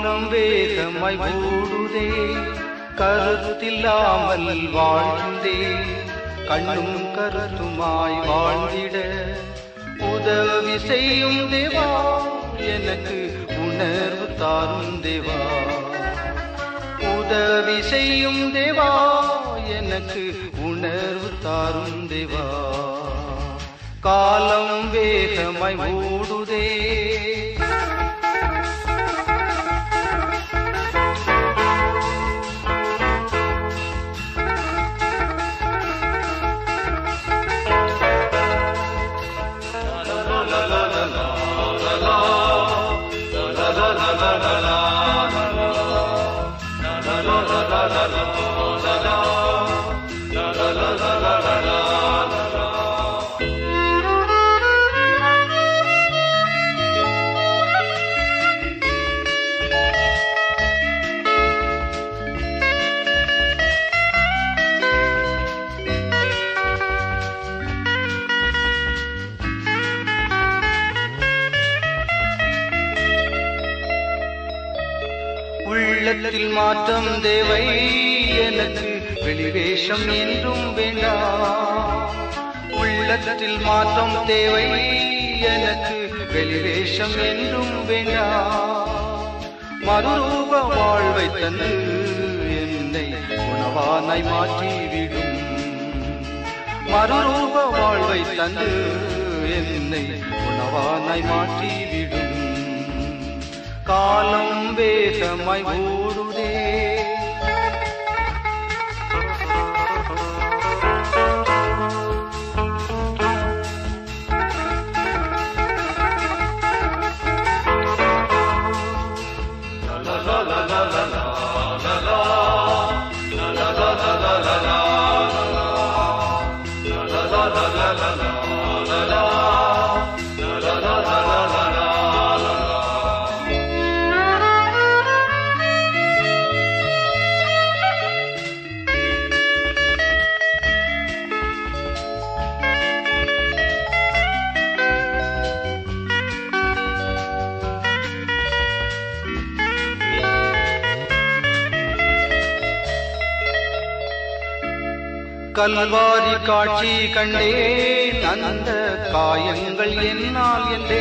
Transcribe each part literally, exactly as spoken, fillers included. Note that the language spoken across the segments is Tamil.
காலம் வேகமாய் ஓடுதே, கருத்தில்லாமல் வாழ்ந்தே, கண்ணும் கருத்துமாய் வாழ்ந்திட உதவி செய்யும் தேவா, எனக்கு உணர்வு தாரும் தேவா. உதவி செய்யும் தேவா, எனக்கு உணர்வு தாரும் தேவா. காலம் வேகமாய் ஓடுதே, உள்ளத்தில் மாற்றம் தேவை, எனக்கு வெளிவேஷம் என்றும் வேண்டாம். உள்ளத்தில் மாற்றம் தேவை, எனக்கு வெளிவேஷம் என்றும் வேண்டாம். மறுரூப வாழ்வை தந்து என்னை உணவானாய் மாற்றிவிடும். மறுரூப வாழ்வை தந்து என்னை உணவானாய் மாற்றிவிடும். காலம் வேகமாய் ஓடுதே, கல்வாரி காட்சி கண்டேன், அந்த காயங்கள் என்னால் என்றே.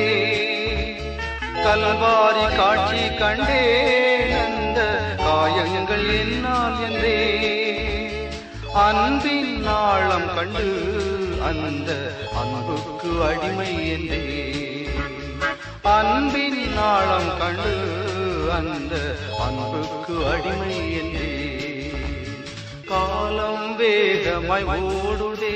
கல்வாரி காட்சி கண்டேன், அந்த காயங்கள் என்னால் என்றே. அன்பின் ஆழம் கண்டு அந்த அன்புக்கு அடிமை என்றே. அன்பின் ஆழம் கண்டு அந்த அன்புக்கு அடிமை என்றே. காலம் வேகமாய் ஓடுதே,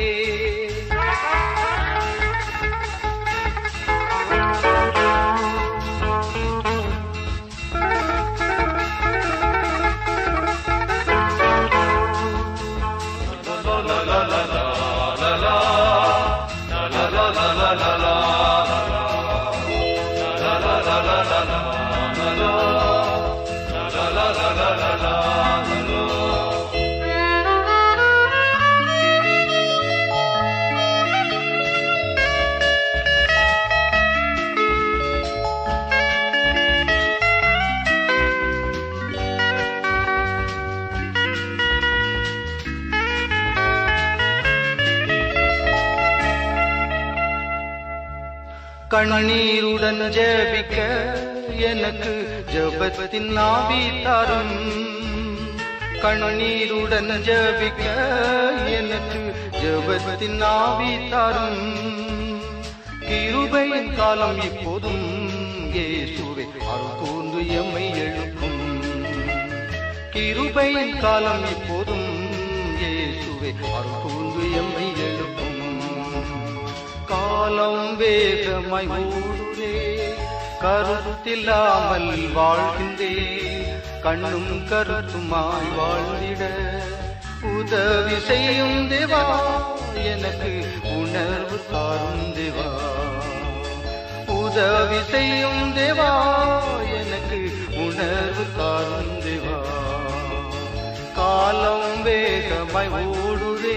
கண்ணீருடன் ஜெபிக்க எனக்கு ஜெபத்தின் ஆவி தாரும். கண்ணீருடன் ஜெபிக்க எனக்கு ஜெபத்தின் ஆவி தாரும். கிருபையின் காலம் இப்போதும் இயேசுவே அருள் கூர்ந்து எம்மை எழுப்பும். கிருபையின் காலம் இப்போதும் இயேசுவே அருள் கூர்ந்து எம்மை எழுப்பும். காலம் வேகமாய் ஓடுதே, கருத்தில்லாமல் வாழ்கின்றேன், கண்ணும் கருத்துமாய் வாழ்ந்திட உதவி செய்யும் தேவா, எனக்கு உணர்வு தாரும் தேவா. உதவி செய்யும் தேவா, எனக்கு உணர்வு தாரும் தேவா. காலம் வேகமாய் ஓடுதே.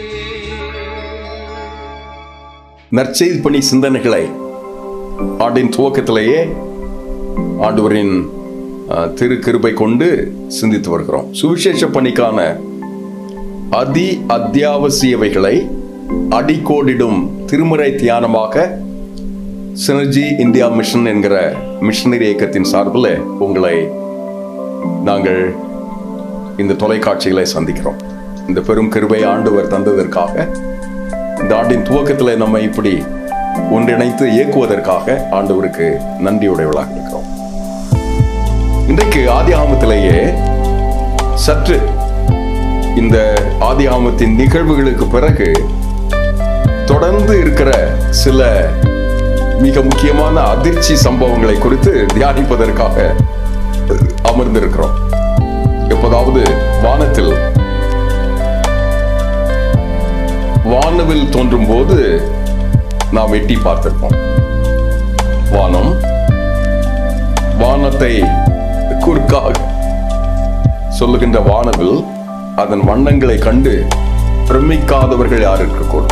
நற்செய்தி பணி சிந்தனைகளை ஆண்டின் துவக்கத்திலேயே ஆண்டவரின் திரு கிருபை கொண்டு சிந்தித்து வருகிறோம். சுவிசேஷ பணிக்கான அதி அத்தியாவசியவைகளை அடிக்கோடிடும் திருமுறை தியானமாக சினர்ஜி இந்தியா மிஷன் என்கிற மிஷனரி இயக்கத்தின் சார்பில் உங்களை நாங்கள் இந்த தொலைக்காட்சிகளை சந்திக்கிறோம். இந்த பெரும் கிருபை ஆண்டவர் தந்ததற்காக, இந்த ஆண்டின் துவக்கத்தில் நம்மை இப்படி ஒன்றிணைத்து இயக்குவதற்காக ஆண்டவருக்கு நன்றியுடையவளாக இருக்கிறோம். இன்றைக்கு ஆதியாகமத்திலேயே சற்று இந்த ஆதியாகமத்தின் நிகழ்வுகளுக்கு பிறகு தொடர்ந்து இருக்கிற சில மிக முக்கியமான அதிர்ச்சி சம்பவங்களை குறித்து தியானிப்பதற்காக அமர்ந்திருக்கிறோம். எப்போதாவது வானத்தில் வானவில் தோன்றும் போது நாம் எட்டி பார்த்திருப்போம். வானம் வானத்தை குறுக்காக சொல்லுகின்ற வானவில் அதன் வண்ணங்களை கண்டு பிரமிக்காதவர்கள் யார் இருக்கக்கூடும்.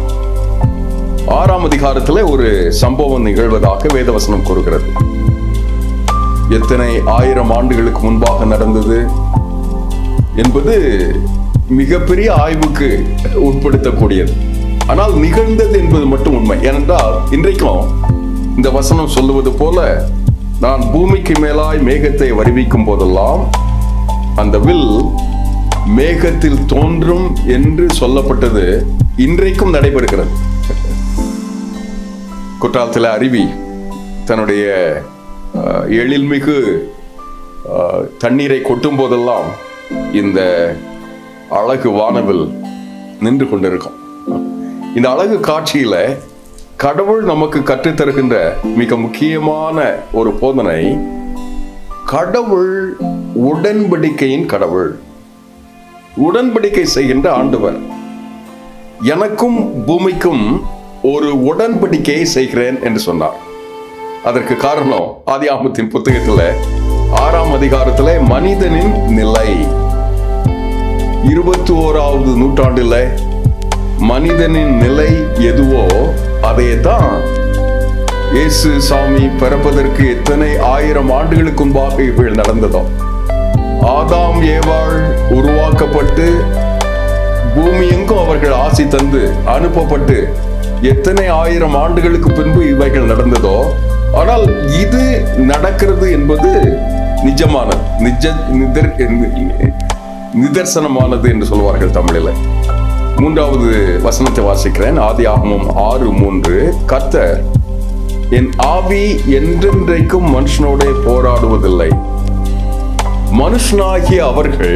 ஆறாம் அதிகாரத்தில் ஒரு சம்பவம் நிகழ்வதாக வேதவசனம் கூறுகிறது. எத்தனை ஆயிரம் ஆண்டுகளுக்கு முன்பாக நடந்தது என்பது மிகப்பெரிய ஆய்வுக்கு உட்படுத்தக்கூடியது. ஆனால் நிகழ்ந்தது என்பது மட்டும் உண்மை. ஏனென்றால் இன்றைக்கும் இந்த வசனம் சொல்லுவது போல, நான் பூமிக்கு மேலாய் மேகத்தை வருவிக்கும் போதெல்லாம் அந்த வில் மேகத்தில் தோன்றும் என்று சொல்லப்பட்டது இன்றைக்கும் நடைபெறுகிறது. குற்றாலத்தில் அருவி தன்னுடைய எழில்மிகு தண்ணீரை கொட்டும் போதெல்லாம் இந்த அழகு வானவில் நின்று கொண்டிருக்கும். இந்த அழகு காட்சியில கடவுள் நமக்கு கற்றுத்தருகின்ற மிக முக்கியமான ஒரு போதனை, கடவுள் உடன்படிக்கையின் கடவுள், உடன்படிக்கை செய்கின்ற ஆண்டவர். எனக்கும் பூமிக்கும் ஒரு உடன்படிக்கையை செய்கிறேன் என்று சொன்னார். அதற்கு காரணம் ஆதியாகமத்தின் புத்தகத்தில் ஆறாம் அதிகாரத்தில் மனிதனின் நிலை, இருபத்தி ஓராவது நூற்றாண்டுல மனிதனின் நிலை எதுவோ அதே தான் இயேசு சாமி பிறப்பதற்கு எத்தனை ஆயிரம் ஆண்டுகளுக்கு முன்பாக இவள் நடந்ததோ. ஆதாம் ஏவாள் உருவாக்கப்பட்டு பூமி எங்கும் அவர்கள் ஆசி தந்து அனுப்பப்பட்டு எத்தனை ஆயிரம் ஆண்டுகளுக்கு பின்பு இவைகள் நடந்ததோ. ஆனால் இது நடக்கிறது என்பது நிஜமானது, நிஜ நிதர் நிதர்சனமானது என்று சொல்வார்கள் தமிழில். மூன்றாவது வசனத்தை வாசிக்கிறேன். ஆதியாகமம் ஆறு மூன்று. கர்த்தர், என் ஆவி என்றென்றைக்கும் மனுஷனோட போராடுவதில்லை, மனுஷனாகிய அவர்கள்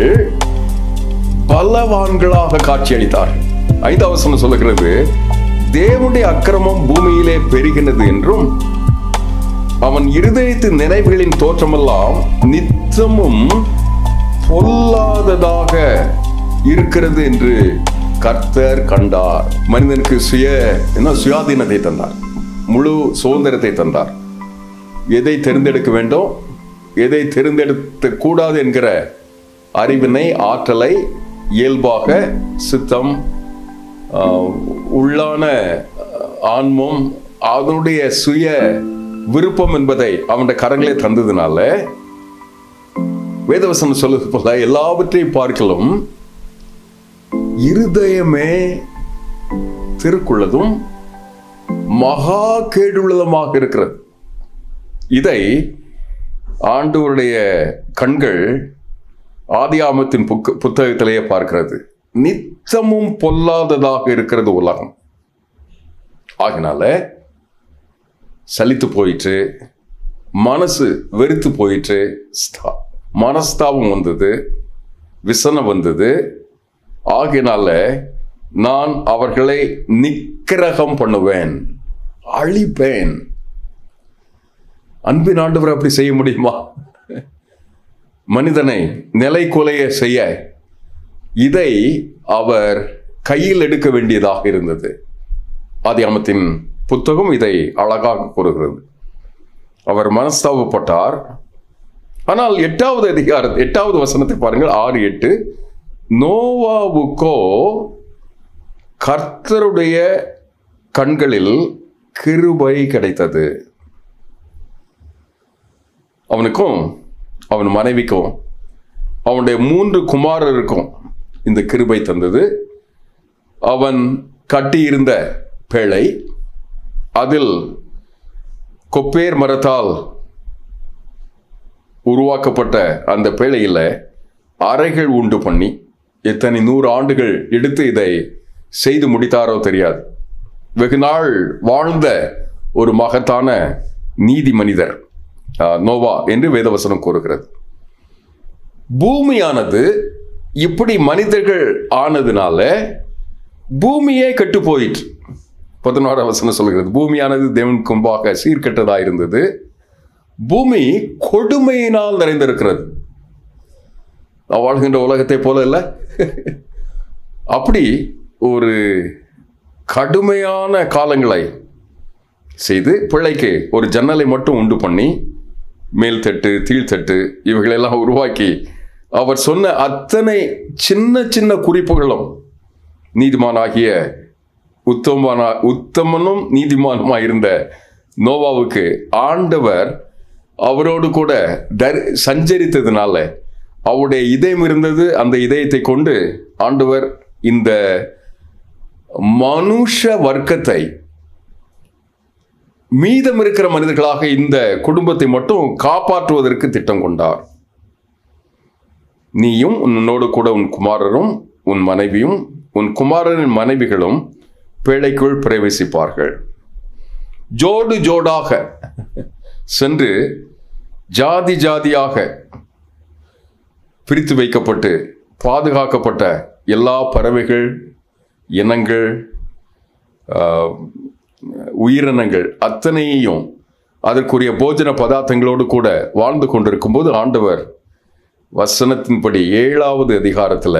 பலவான்களாக காட்சியளித்தார்கள். ஐந்தாவது வசனம் சொல்லுகிறது, தேவனுடைய அக்கிரமம் பூமியிலே பெருகினது என்றும் அவன் இருதயத்து நினைவுகளின் தோற்றமெல்லாம் நித்தமும் பொல்லாததாக இருக்கிறது என்று கர்த்தர் கண்டார். மனிதனுக்கு சுய என்ன சுயாதீனத்தை தந்தார், முழு சுதந்திரத்தை தந்தார். எதை தேர்ந்தெடுக்க வேண்டும், எதை தேர்ந்தெடுக்க கூடாது என்கிற அறிவினை, ஆற்றலை இயல்பாக சித்தம், உள்ளான ஆன்மம், அதனுடைய சுய விருப்பம் என்பதை அவனுடைய கரங்களே தந்ததுனால வேதவசனம் சொல்லுவது போல எல்லாவற்றையும் பார்க்கலும் இருதயமே திருக்குள்ளதும் மகா கேடுள்ளதுமாக இருக்கிறது. இதை ஆண்டவருடைய கண்கள் ஆதியாகமத்தின் புத்தகத்திலேயே பார்க்கிறது. நித்தமும் பொல்லாததாக இருக்கிறது உலகம். ஆகினால சலித்து போயிற்று, மனசு வெறுத்து போயிற்று, மனஸ்தாபம் வந்தது, விசனம் வந்தது. ஆகினால நான் அவர்களை நிக்கிரகம் பண்ணுவேன், அழிப்பேன். அன்பின் ஆண்டவர் அப்படி செய்ய முடியுமா? மனிதனை நிலை கொலைய செய்ய இதை அவர் கையில் எடுக்க வேண்டியதாக இருந்தது. ஆதியாகமத்தின் புத்தகம் இதை அழகாக கூறுகிறது. அவர் மனஸ்தாபப்பட்டார். ஆனால் எட்டாவது அதிகார எட்டாவது வசனத்தை பாருங்கள், ஆறு எட்டு. நோவாவுக்கோ கர்த்தருடைய கண்களில் கிருபை கிடைத்தது. அவனுக்கும் அவன் மனைவிக்கும் அவனுடைய மூன்று குமாரருக்கும் இந்த கிருபை தந்தது. அவன் கட்டியிருந்த பேழை, அதில் கொப்பேர் மரத்தால் உருவாக்கப்பட்ட அந்த பேழையில் அறைகள் உண்டு பண்ணி எத்தனை நூறு ஆண்டுகள் எடுத்து இதை செய்து முடித்தாரோ தெரியாது. வெகு நாள் வாழ்ந்த ஒரு மகத்தான நீதி மனிதர் நோவா என்று வேதவசனம் கூறுகிறது. பூமியானது இப்படி மனிதர்கள் ஆனதுனால பூமியே கெட்டு போயிற்று. பதினோராம் வசனம் சொல்கிறது, பூமியானது தேவனுக்கு முன்பாக சீர்கெட்டதாக இருந்தது, பூமி கொடுமையினால் நிறைந்திருக்கிறது. நான் வாழ்கின்ற உலகத்தை போல இல்லை, அப்படி ஒரு கடுமையான காலங்களை செய்து பிள்ளைக்கு ஒரு ஜன்னலை மட்டும் உண்டு பண்ணி மேல் தட்டு கீழ்த்தட்டு இவைகளெல்லாம் உருவாக்கி அவர் சொன்ன அத்தனை சின்ன சின்ன குறிப்புகளும் நீதிமானாகிய உத்தமன உத்தமனும் நீதிமானுமாய் இருந்த நோவாவுக்கு ஆண்டவர் அவரோடு கூட தர் சஞ்சரித்ததுனால அவருடைய இதயம் இருந்தது. அந்த இதயத்தை கொண்டு ஆண்டவர் இந்த மனுஷ வர்க்கத்தை, மீதம் இருக்கிற மனிதர்களாக இந்த குடும்பத்தை மட்டும் காப்பாற்றுவதற்கு திட்டம் கொண்டார். நீயும் உன்னோடு கூட உன் குமாரரும் உன் மனைவியும் உன் குமாரரின் மனைவிகளும் பேழைக்குள் பிரவேசிப்பார்கள். ஜோடு ஜோடாக சென்று ஜாதி ஜாதியாக பிரித்து வைக்கப்பட்டு பாதுகாக்கப்பட்ட எல்லா பறவைகள் இனங்கள் உயிரினங்கள் அத்தனையையும் அதற்குரிய போஜன பதார்த்தங்களோடு கூட வாழ்ந்து கொண்டிருக்கும் போது ஆண்டவர் வசனத்தின்படி ஏழாவது அதிகாரத்தில்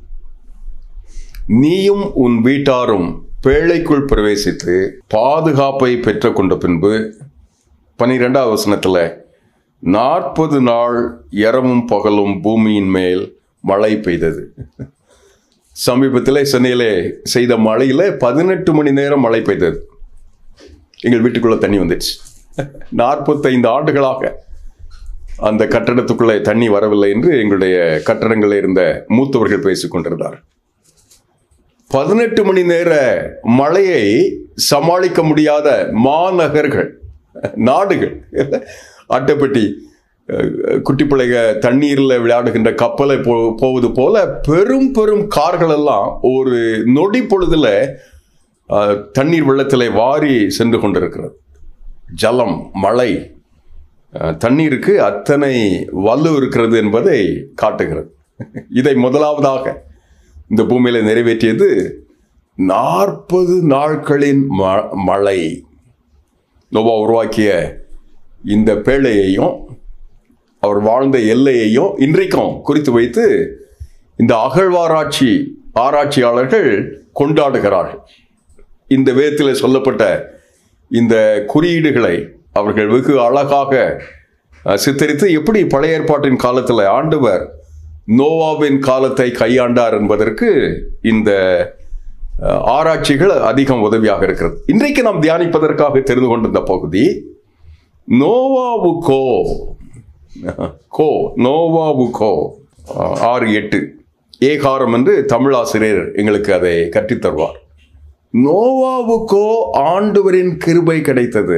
நீயும் உன் வீட்டாரும் பேழைக்குள் பிரவேசித்து பாதுகாப்பை பெற்று கொண்ட பின்பு பனிரெண்டாவது வசனத்தில் நாற்பது நாள் இரவும் பகலும் பூமியின் மேல் மழை பெய்தது. சமீபத்தில் சென்னையிலே செய்த மழையில் பதினெட்டு மணி நேரம் மழை பெய்தது. எங்கள் வீட்டுக்குள்ளே தண்ணி வந்துடுச்சு. நாற்பத்தைந்து ஆண்டுகளாக அந்த கட்டடத்துக்குள்ளே தண்ணி வரவில்லை என்று எங்களுடைய கட்டடங்களில் இருந்த மூத்தவர்கள் பேசிக் கொண்டிருந்தார். பதினெட்டு மணி நேர மழையை சமாளிக்க முடியாத மாநகர்கள், நாடுகள், அட்டைப்பட்டி குட்டி பிள்ளைக தண்ணீரில் விளையாடுகின்ற கப்பலை போ போவது போல பெரும் பெரும் கார்கள் எல்லாம் ஒரு நொடி பொழுதுல தண்ணீர் வெள்ளத்தில் வாரி சென்று கொண்டிருக்கிறது. ஜலம், மழை, தண்ணீருக்கு அத்தனை வலு இருக்கிறது என்பதை காட்டுகிறது. இதை முதலாவதாக இந்த பூமியில நிறைவேற்றியது நாற்பது நாட்களின் மழை. நோவா உருவாக்கிய இந்த பேழையையும் அவர் வாழ்ந்த எல்லையையும் இன்றைக்கும் குறித்து வைத்து இந்த அகழ்வாராய்ச்சி ஆராய்ச்சியாளர்கள் கொண்டாடுகிறார்கள். இந்த வேதத்தில் சொல்லப்பட்ட இந்த குறியீடுகளை அவர்கள் வெகு அழகாக சித்தரித்து எப்படி பழைய ஏற்பாட்டின் காலத்தில் ஆண்டவர் நோவாவின் காலத்தை கையாண்டார் என்பதற்கு இந்த ஆராய்ச்சிகள் அதிகம் உதவியாக இருக்கிறது. இன்றைக்கு நாம் தியானிப்பதற்காக தெரிந்து கொண்டிருந்த பகுதி நோவாவுக்கோ கோ நோவாவுக்கோ ஆறு எட்டு ஏகாரம் என்று தமிழ் ஆசிரியர் எங்களுக்கு அதை கற்பித்தருவார். நோவாவுக்கோ ஆண்டவரின் கிருபை கிடைத்தது.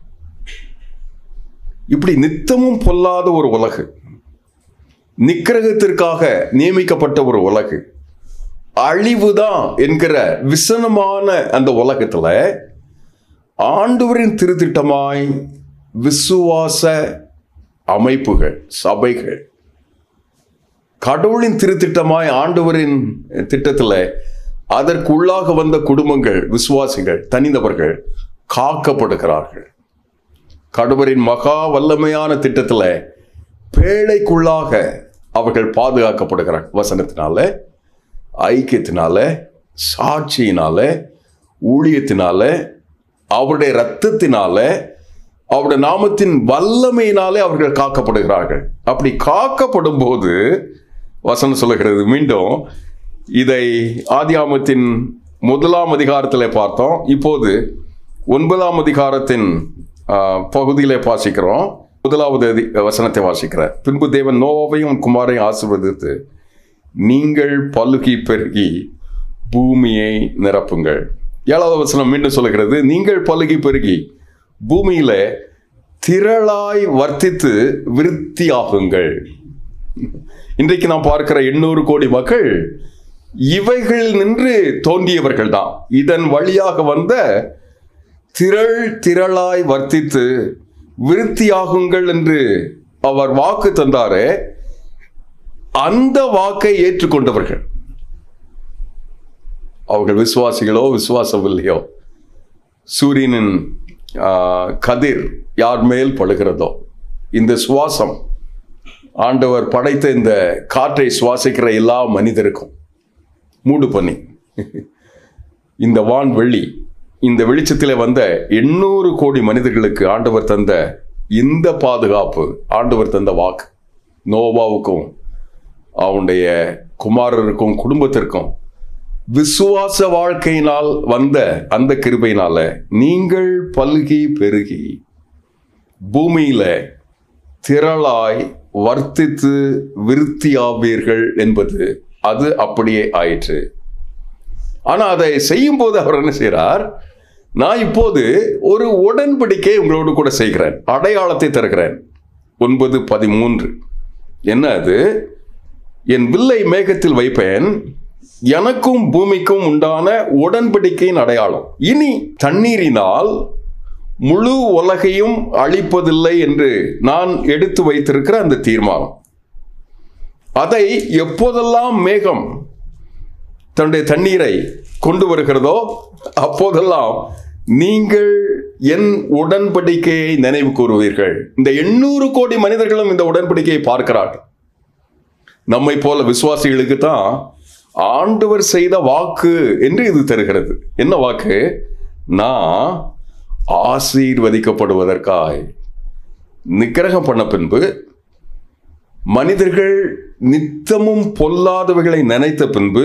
இப்படி நித்தமும் பொல்லாத ஒரு உலகு, நிக்கிரகத்திற்காக நியமிக்கப்பட்ட ஒரு உலகு, அழிவுதான் என்கிற விசனமான அந்த உலகத்துல ஆண்டவரின் திருத்திட்டமாய் விசுவாச அமைப்புகள், சபைகள், கடவுளின் திருத்திட்டமாய் ஆண்டவரின் திட்டத்துல அதற்குள்ளாக வந்த குடும்பங்கள், விசுவாசிகள், தனிநபர்கள் காக்கப்படுகிறார்கள். கடவுளின் மகா வல்லமையான திட்டத்துல பேழைக்குள்ளாக அவர்கள் பாதுகாக்கப்படுகிறார். வசனத்தினால, ஐக்கியத்தினால, சாட்சியினால, ஊழியத்தினால, அவருடைய இரத்தத்தினால, அவருடைய நாமத்தின் வல்லமையினாலே அவர்கள் காக்கப்படுகிறார்கள். அப்படி காக்கப்படும் போது வசனம் சொல்லுகிறது, மீண்டும் இதை ஆதியாகமத்தின் முதலாம் அதிகாரத்தில் பார்த்தோம். இப்போது ஒன்பதாம் அதிகாரத்தின் பகுதியிலே வாசிக்கிறோம். முதலாவது அதி வசனத்தை வாசிக்கிறார். பின்பு தேவன் நோவாவையும் குமாரையும் ஆசீர்வதித்து, நீங்கள் பலுகி பெருகி பூமியை நிரப்புங்கள். ஏழாவது வசனம் மீண்டும் சொல்லுகிறது, நீங்கள் பலுகி பெருகி பூமியில திரளாய் வர்த்தித்து விருத்தியாகுங்கள். இன்றைக்கு நாம் பார்க்கிற எண்ணூறு கோடி மக்கள் இவைகள் நின்று தோன்றியவர்கள் தான். இதன் வழியாக வந்த திரள் திரளாய் வர்த்தித்து விருத்தியாகுங்கள் என்று அவர் வாக்கு தந்தாரே, அந்த வாக்கை ஏற்றுக்கொண்டவர்கள். அவர்கள் விசுவாசிகளோ விசுவாசம் இல்லையோ, சூரியனின் கதிர் யார் மேல் படுகிறதோ, இந்த சுவாசம் ஆண்டவர் படைத்த இந்த காற்றை சுவாசிக்கிற எல்லா மனிதருக்கும் மூடு பண்ணி இந்த வான்வெளி, இந்த வெளிச்சத்தில் வந்த எண்ணூறு கோடி மனிதர்களுக்கு ஆண்டவர் தந்த இந்த பாதுகாப்பு, ஆண்டவர் தந்த வாக்கு நோவாவுக்கும் அவனுடைய குமாரருக்கும் குடும்பத்திற்கும் விசுவாச வாழ்க்கையினால் வந்த அந்த கிருபையினால நீங்கள் பல்கி பெருகி பூமியில திரளாய் வர்த்தித்து விருத்தியாவீர்கள் என்பது அது அப்படியே ஆயிற்று. ஆனா அதை செய்யும் போது அவர் என்ன செய்கிறார், நான் இப்போது ஒரு உடன்படிக்கை உங்களோடு கூட செய்கிறேன், அடையாளத்தை தருகிறேன். ஒன்பது பதிமூன்று என்ன அது? என் வில்லை மேகத்தில் வைப்பேன், எனக்கும் பூமிக்கும் உண்டான உடன்படிக்கையின் அடையாளம். இனி தண்ணீரினால் முழு உலகையும் அழிப்பதில்லை என்று நான் எடுத்து வைத்திருக்கிற அந்த தீர்மானம், அதை எப்போதெல்லாம் மேகம் தன்னுடைய தண்ணீரை கொண்டு வருகிறதோ அப்போதெல்லாம் நீங்கள் என் உடன்படிக்கையை நினைவு கூறுவீர்கள். இந்த எண்ணூறு கோடி மனிதர்களும் இந்த உடன்படிக்கையை பார்க்கிறார்கள். நம்மை போல விசுவாசிகளுக்கு தான் ஆண்டவர் செய்த வாக்கு என்று இது தருகிறது. என்ன வாக்கு? நான் ஆசீர்வதிக்கப்படுவதற்காய் நிக்கிரகம் பண்ண பின்பு, மனிதர்கள் நித்தமும் பொல்லாதவைகளை நினைத்த பின்பு,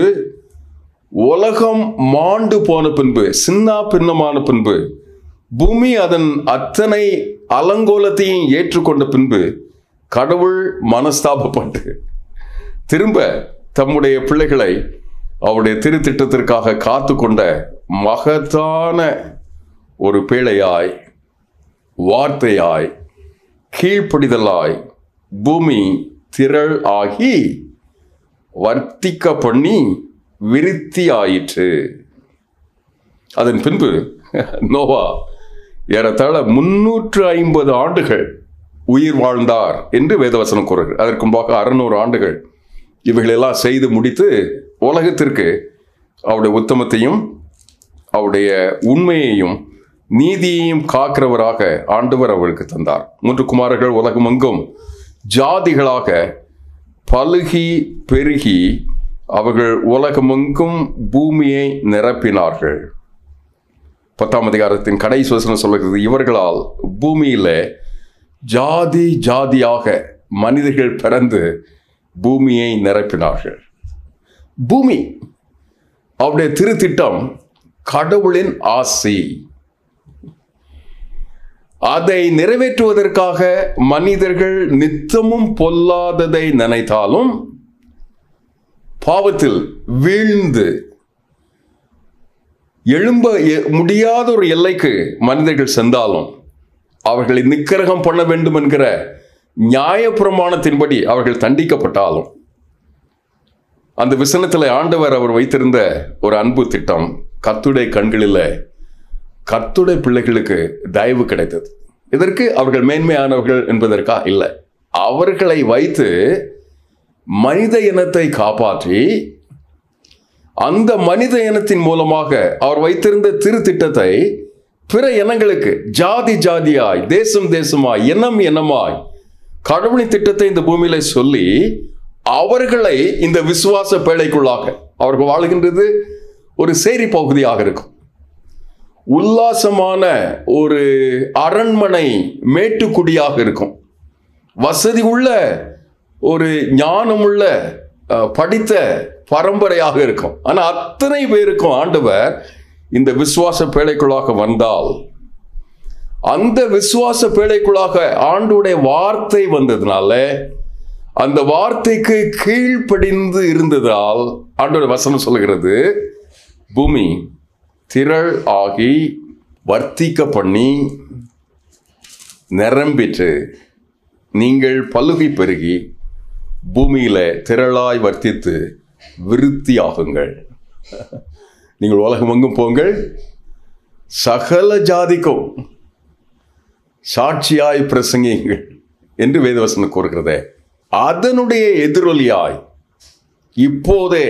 உலகம் மாண்டு போன பின்பு, சின்ன பின்னமான பின்பு, பூமி அதன் அத்தனை அலங்கோலத்தையும் ஏற்றுக்கொண்ட பின்பு, கடவுள் மனஸ்தாபப்பட்டு திரும்ப தம்முடைய பிள்ளைகளை அவருடைய திருத்திட்டத்திற்காக காத்து கொண்ட மகத்தான ஒரு பேழையாய், வார்த்தையாய், கீழ்ப்படிதலாய் பூமி திரள் ஆகி வர்த்திக்க பண்ணி விருத்தி ஆயிற்று. அதன் பின்பு நோவா ஏறத்தாழ முன்னூற்று ஐம்பது ஆண்டுகள் உயிர் வாழ்ந்தார் என்று வேதவசனம் கூறுகிறது. அதற்கு முன்பாக அறுநூறு ஆண்டுகள் இவைகளெல்லாம் செய்து முடித்து உலகத்திற்கு அவருடைய உத்தமத்தையும் அவருடைய உண்மையையும் நீதியையும் காக்கிறவராக ஆண்டவர் அவருக்கு தந்தார். மூன்று குமாரர்கள் உலகமெங்கும் ஜாதிகளாக பலுகி பெருகி அவர்கள் உலகமெங்கும் பூமியை நிரப்பினார்கள். பத்தாம் அதிகாரத்தின் கடைசி வசனம் சொல்லுகிறது, இவர்களால் பூமியில ஜாதி ஜாதியாக மனிதர்கள் பிறந்து பூமியை நிரப்பினார்கள். பூமி அவருடைய திருத்திட்டம், கடவுளின் ஆசி. அதை நிறைவேற்றுவதற்காக மனிதர்கள் நித்தமும் பொல்லாததை நினைத்தாலும், பாவத்தில் வீழ்ந்து எழும்ப முடியாத ஒரு எல்லைக்கு மனிதர்கள் சென்றாலும், அவர்களை நிக்கிரகம் பண்ண வேண்டும் என்கிற நியாயப்பிரமாணத்தின்படி அவர்கள் தண்டிக்கப்பட்டாலும், அந்த விசனத்தில் ஆண்டவர் அவர் வைத்திருந்த ஒரு அன்பு திட்டம், கர்த்தருடைய கண்களில் கர்த்தருடைய பிள்ளைகளுக்கு தயவு கிடைத்தது. இதற்கு அவர்கள் மேன்மையானவர்கள் என்பதற்கா இல்லை, அவர்களை வைத்து மனித இனத்தை காப்பாற்றி அந்த மனித இனத்தின் மூலமாக அவர் வைத்திருந்த திருத்திட்டத்தை பிற இனங்களுக்கு ஜாதி ஜாதியாய், தேசம் தேசமாய், இனம் இனமாய் கடவுளின் திட்டத்தை இந்த பூமியில சொல்லி அவர்களை இந்த விசுவாச பேழைக்குள்ளாக, அவர்கள் வாழ்கின்றது ஒரு சேரி பகுதியாக இருக்கும், உல்லாசமான ஒரு அரண்மனை மேட்டுக்குடியாக இருக்கும், வசதி உள்ள ஒரு ஞானமுள்ள படித்த பரம்பரையாக இருக்கும். ஆனால் அத்தனை பேருக்கும் ஆண்டவர் இந்த விசுவாச பேழைக்குள்ளாக வந்தால் அந்த விசுவாச பேழைக்குள்ளாக ஆண்டவருடைய வார்த்தை வந்ததுனால, அந்த வார்த்தைக்கு கீழ்ப்படிந்து இருந்ததால் ஆண்டவருடைய வசனம் சொல்லுகிறது, பூமி திரள் ஆகி வர்த்திக்க பண்ணி நிரம்பிற்று. நீங்கள் பலுகி பெருகி பூமியில திரளாய் வர்த்தித்து விருத்தியாகுங்கள். நீங்கள் உலகமெங்கும் போங்கள், சகல ஜாதிக்கும் சாட்சியாய் பிரசங்கியுங்கள் என்று வேதவசனம் கூறுகிறதே. அதனுடைய எதிரொலியாய் இப்போதே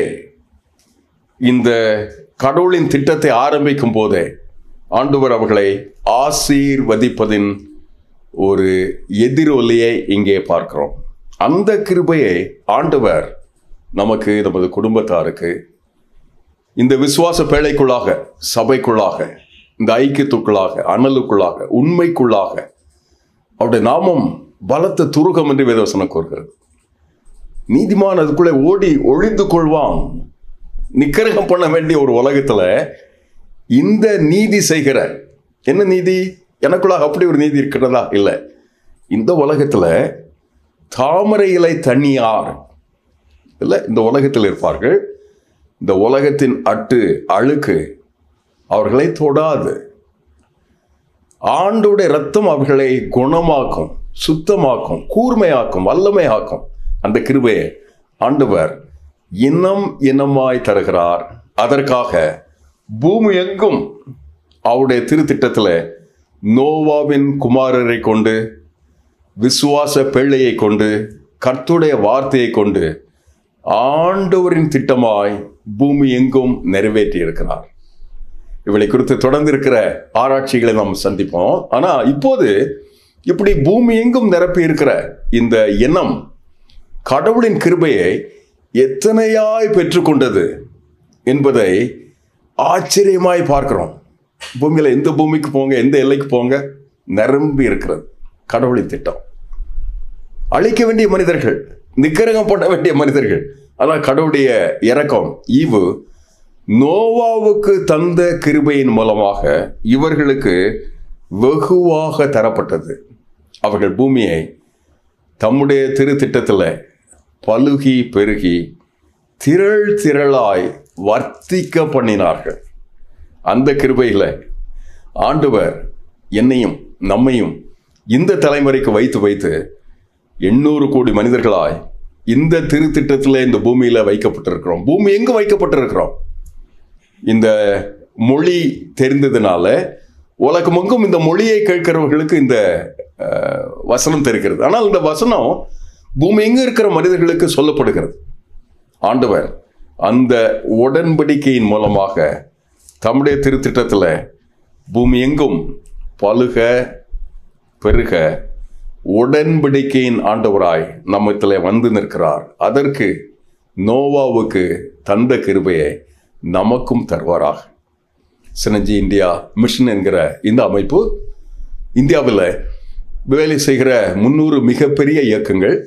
இந்த கடவுளின் திட்டத்தை ஆரம்பிக்கும் போதே ஆண்டவர் அவர்களை ஆசீர்வதிப்பதின் ஒரு எதிரொலியை இங்கே பார்க்கிறோம். அந்த கிருபையை ஆண்டவர் நமக்கு, நமது குடும்பத்தாருக்கு, இந்த விசுவாச பேழைக்குள்ளாக, சபைக்குள்ளாக, இந்த ஐக்கியத்துக்குள்ளாக, அனலுக்குள்ளாக, உண்மைக்குள்ளாக அவருடைய நாமம் பலத்த துருகம் என்று வேதவசனம் கூறுகிறது. நீதிமான் அதுக்குள்ளே ஓடி ஒழிந்து கொள்வான். நிக்கரகம் பண்ண வேண்டிய ஒரு உலகத்துல இந்த நீதி செய்கிற, என்ன நீதி? எனக்குள்ளாக அப்படி ஒரு நீதி இருக்கிறதா? இல்லை. இந்த உலகத்துல தாமரை இலை தனியார் இல்லை, இந்த உலகத்தில் இருப்பார்கள். இந்த உலகத்தின் அட்டு அழுக்கு அவர்களை தொடாது. ஆண்டோடைய ரத்தம் அவர்களை குணமாக்கும், சுத்தமாக்கும், கூர்மையாக்கும், வல்லமையாக்கும். அந்த கிருபையை ஆண்டவர் இனம் இனமாய் தருகிறார். அதற்காக பூமி எங்கும் அவருடைய திருத்திட்டத்தில் நோவாவின் குமாரரை கொண்டு, விசுவாச பிள்ளையை கொண்டு, கர்த்தருடைய வார்த்தையை கொண்டு ஆண்டவரின் திட்டமாய் பூமி எங்கும் நிறைவேற்றி இருக்கிறார். இவளை குறித்து தொடர்ந்து இருக்கிற ஆராய்ச்சிகளை நாம் சந்திப்போம். ஆனா இப்போது இப்படி பூமி எங்கும் நிரப்பி இருக்கிற இந்த எண்ணம் கடவுளின் கிருபையை எத்தனையாய் பெற்றுக்கொண்டது என்பதை ஆச்சரியமாய் பார்க்கிறோம். பூமியில எந்த பூமிக்கு போங்க, எந்த எல்லைக்கு போங்க, நிரம்பி இருக்கிறது கடவுளின் திட்டம். அழிக்க வேண்டிய மனிதர்கள், நிக்கரகம் பண்ண வேண்டிய மனிதர்கள், ஆனால் கடவுளுடைய இரக்கம், ஈவு நோவாவுக்கு தந்த கிருபையின் மூலமாக இவர்களுக்கு வெகுவாக தரப்பட்டது. அவர்கள் பூமியை தம்முடைய திருத்திட்டத்தில் பலுகி பெருகி திரள் திரளாய் வர்த்திக்க பண்ணினார்கள். அந்த கிருபையில் ஆண்டவர் என்னையும் நம்மையும் இந்த தலைமுறைக்கு வைத்து வைத்து எண்ணூறு கோடி மனிதர்களாய் இந்த திருத்திட்டத்தில் இந்த பூமியில வைக்கப்பட்டிருக்கிறோம். பூமி எங்கு வைக்கப்பட்டிருக்கிறோம்? இந்த மொழி தெரிந்ததுனால உலகமெங்கும் இந்த மொழியை கேட்கிறவர்களுக்கு இந்த வசனம் தெரிகிறது. ஆனால் இந்த வசனம் பூமி எங்கு இருக்கிற மனிதர்களுக்கு சொல்லப்படுகிறது. ஆண்டவர் அந்த உடன்படிக்கையின் மூலமாக தம்முடைய திருத்திட்டத்தில் பூமி எங்கும் பலுக பெருக உடன்படிக்கையின் ஆண்டவராய் நம்மத்திலே வந்து நிற்கிறார். அதற்கு நோவாவுக்கு தந்த கிருபையை நமக்கும் தருவாராக. சினர்ஜி இந்தியா மிஷன் என்கிற இந்த அமைப்பு இந்தியாவில் வேலை செய்கிற முன்னூறு மிகப்பெரிய இயக்கங்கள்,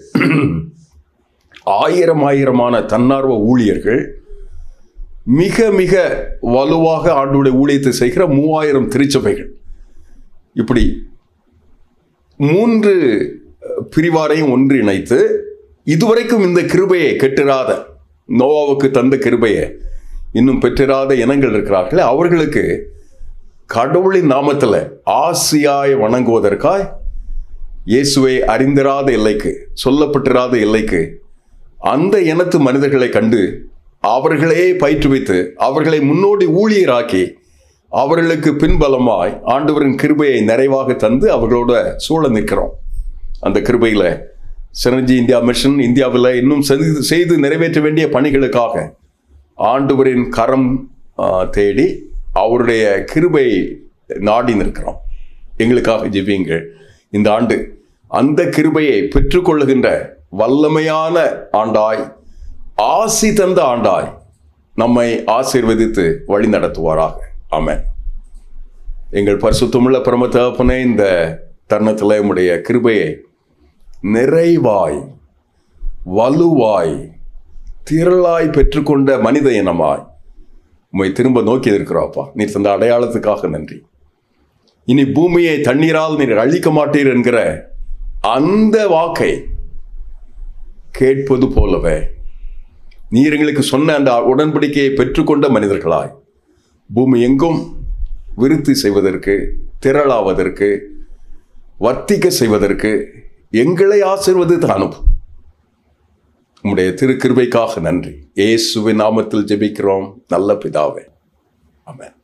ஆயிரம் ஆயிரமான தன்னார்வ ஊழியர்கள், மிக மிக வலுவாக ஆண்டவருடைய ஊழியத்தை செய்கிற மூவாயிரம் திருச்சபைகள், இப்படி மூன்று பிரிவாரையும் ஒன்றிணைத்து இதுவரைக்கும் இந்த கிருபையை கெட்டிராத, நோவாவுக்கு தந்த கிருபையை இன்னும் பெற்றிராத இனங்கள் இருக்கிறார்களே, அவர்களுக்கு கடவுளின் நாமத்தில் ஆசியாய் வணங்குவதற்காய் இயேசுவை அறிந்திராத எல்லைக்கு, சொல்லப்பட்டிராத எல்லைக்கு அந்த இனத்து மனிதர்களை கண்டு அவர்களே பயிற்றுவித்து அவர்களை முன்னோடி ஊழியராக்கி அவர்களுக்கு பின்பலமாய் ஆண்டவரின் கிருபையை நிறைவாக தந்து அவர்களோட சூழ நிற்கிறோம். அந்த கிருபையில் சினர்ஜி இந்தியா மிஷன் இந்தியாவில் இன்னும் செய்து நிறைவேற்ற வேண்டிய பணிகளுக்காக ஆண்டவரின் கரம் தேடி அவருடைய கிருபை நாடி நிற்கிறோம். எங்களுக்காக ஜெபியுங்கள். இந்த ஆண்டு அந்த கிருபையை பெற்றுக்கொள்ளுகின்ற வல்லமையான ஆண்டாய், ஆசி தந்த ஆண்டாய் நம்மை ஆசீர்வதித்து வழி நடத்துவாராக. ஆமென். எங்கள் பரிசுத்தமுள்ள பரம தகப்பனே, இந்த தருணத்தில் உம்முடைய கிருபையை நிறைவாய் வலுவாய் திரளாய் பெற்றுக்கொண்ட மனித இனமாய் உம்மை திரும்ப நோக்கி இருக்கிறோப்பா. நீர் தந்த அடையாளத்துக்காக நன்றி. இனி பூமியை தண்ணீரால் நீர் அழிக்க மாட்டீர் என்கிற அந்த வாக்கை கேட்பது போலவே நீர் எங்களுக்கு சொன்ன அந்த உடன்படிக்கையை பெற்றுக்கொண்ட மனிதர்களாய் பூமி எங்கும் விருத்தி செய்வதற்கு, திரளாவதற்கு, வர்த்திக்க செய்வதற்கு எங்களை ஆசீர்வதித்து அனுப்பும். உம்முடைய திருக்கிருபைக்காக நன்றி. இயேசுவின் நாமத்தில் ஜெபிக்கிறோம் நல்ல பிதாவே. ஆமென்.